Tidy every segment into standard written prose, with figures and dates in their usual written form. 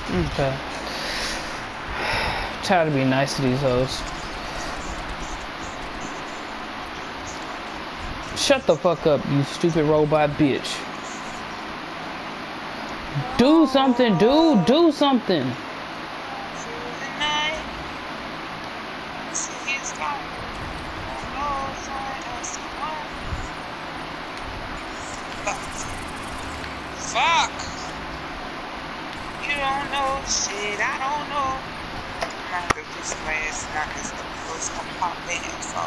Okay. Try to be nice to these hoes. Shut the fuck up, you stupid robot bitch. Do something, dude. Do something. Fuck! You don't know shit, I don't know. I'm not gonna do this way, it's not this first gonna pop in, so.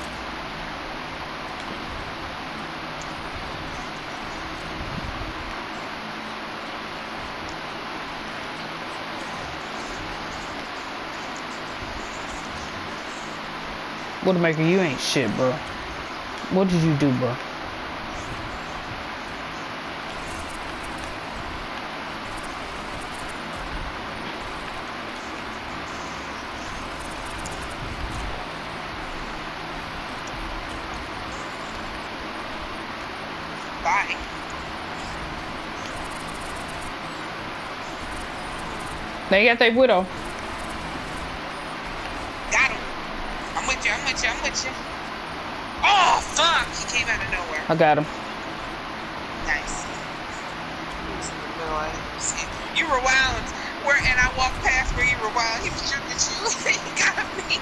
Widowmaker, you ain't shit, bro. What did you do, bro? Bye. They got that widow. Got him. I'm with you, I'm with you, I'm with you. Oh, fuck! He came out of nowhere. I got him. Nice. He was in the middle of it. You were wild. And I walked past where you were wild. He was shooting at you. He got me.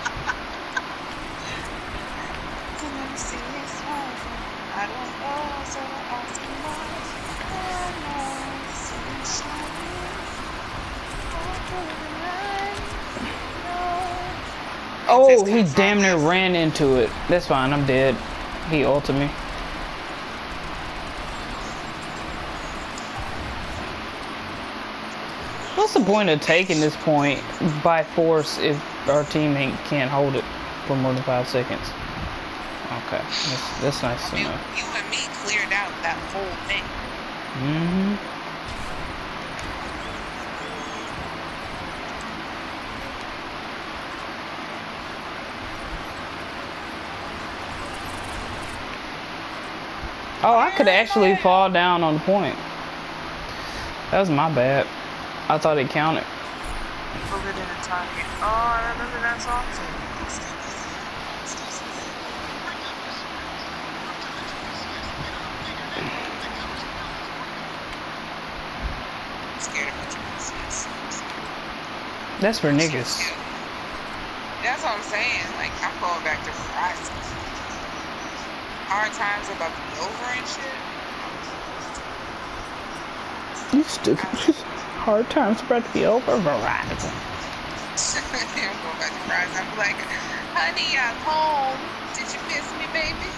Can you see his home? I don't know, so I ask him why. I know, sunshine. Oh, he damn near ran into it. That's fine, I'm dead. He ulted me. What's the point of taking this point by force if our teammate can't hold it for more than 5 seconds? Okay, that's nice to know. You and me cleared out that whole thing. Mm-hmm. Oh, I could actually fall down on the point. That was my bad. I thought it counted. Put it in a target. Oh, I remember that song too. I'm scared of what you see. That's for niggas. That's what I'm saying. Like, I'm going back to Verizon. Hard times are about to be over and shit. You stupid. Hard times about to be over, Verizon. I'm going back to Verizon. I'm like, honey, I'm home. Did you miss me, baby?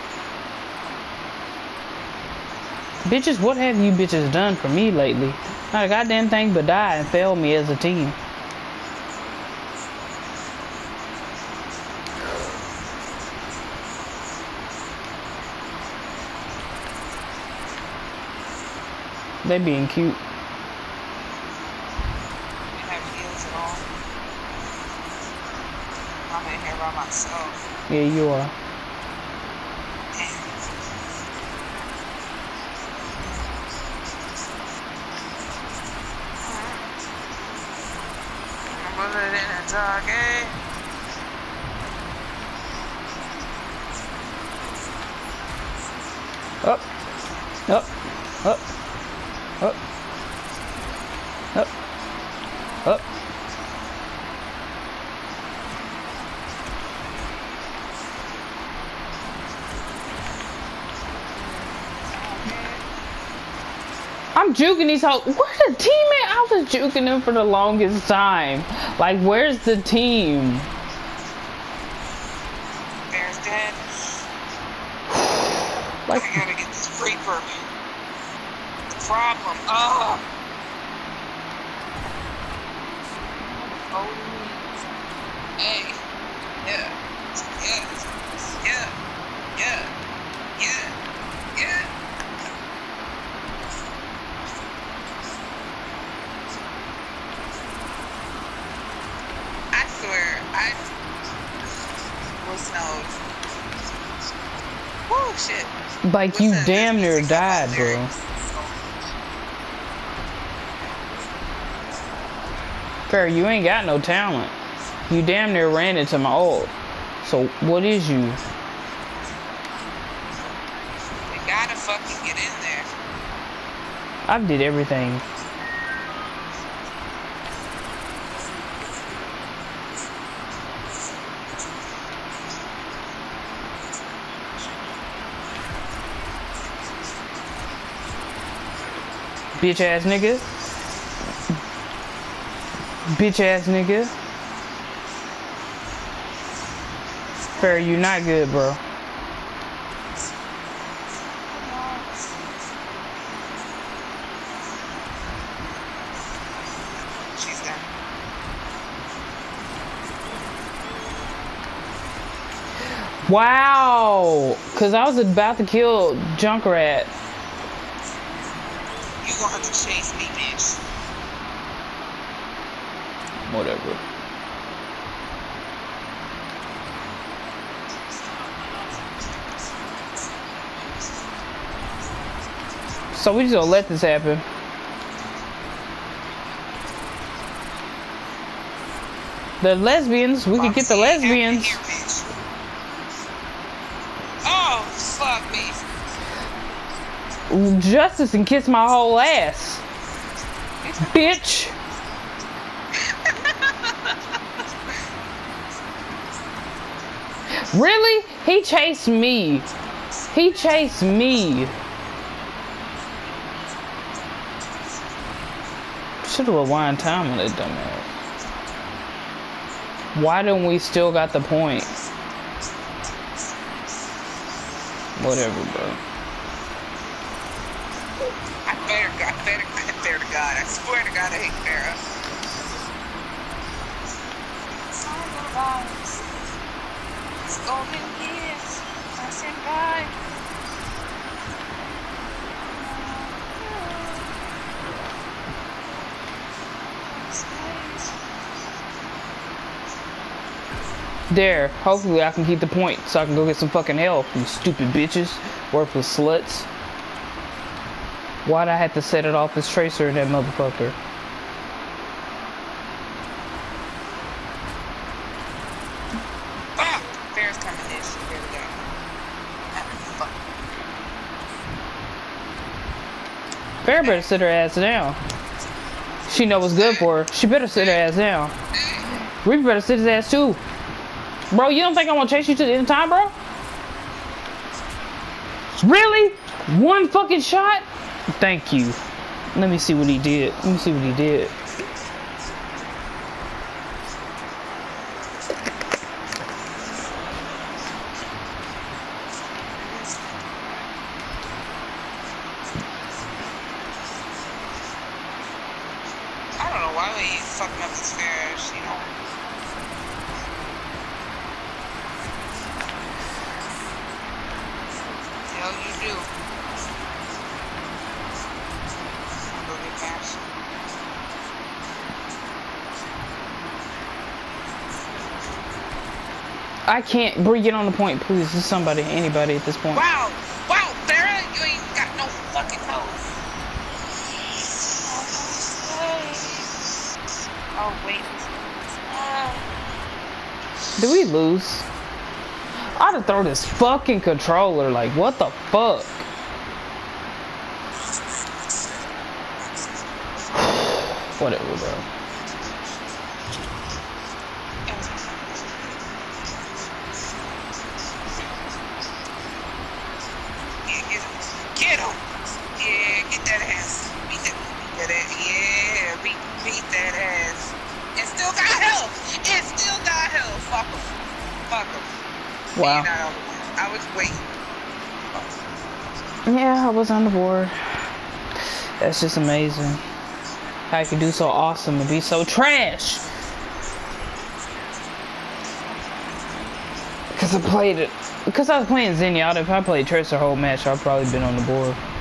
Bitches, what have you bitches done for me lately? Not a goddamn thing but die and fail me as a team. They being cute. You have heels at all. I'm in here by myself. Yeah, you are. Put it in a target. Up. Up. Up. Up. Up. Up. I'm juking these hoes. Where's the teammate? I was juking them for the longest time. Like, where's the team? Bear's dead. Like, I gotta get this Reaper. The problem. Oh. Hey. Yeah. Yeah. Yeah. Yeah. Yeah. Yeah. I swear, was no. Whoa, shit. like you damn near died, bro. Fair, you ain't got no talent. You damn near ran into my ult. So what is you? They gotta fucking get in there. I did everything. Bitch ass nigga. Bitch ass nigga. Fair, you not good, bro. She's done. Wow! Cause I was about to kill Junkrat. You gonna have to chase me, bitch. Whatever. So we just gonna let this happen. The lesbians, we could get the lesbians. Here, bitch. Oh, fuck me. Justice and kiss my whole ass. Bitch. Really? He chased me. He chased me. Should have rewind time on that dumbass. Why don't we still got the point? Whatever, bro. I swear to God, I swear to God, I hate Farrah. It's golden years, passing by. There, hopefully I can keep the point so I can go get some fucking help, you stupid bitches, worthless sluts. Why'd I have to set it off as Tracer and that motherfucker? Fuck! Farrah's coming in. Here we go. Fuck. Farrah better sit her ass down. She know what's good for her. She better sit her ass down. Reaper better sit his ass too. Bro, you don't think I'm gonna chase you to the end of time, bro? Really? One fucking shot? Thank you. Let me see what he did. Let me see what he did. I don't know why we fucking up this Farrah, you know. Hell you do. I'll go get cash. I can't. Bree, get on the point, please. Just somebody, anybody at this point. Wow! Wow, Farrah, you ain't got no fucking nose. Oh, wait. Did we lose? I ought to throw this fucking controller. Like, what the fuck? Whatever, bro. Get him! Yeah, get that ass. Beat that ass. Yeah, beat that ass. It still got health. It still got health. Fuck him. Fuck him. Wow. I was waiting. Yeah, I was on the board. That's just amazing. How you can do so awesome and be so trash. Because I played it. Because I was playing Zenyatta. If I played Tracer the whole match, I'd probably been on the board.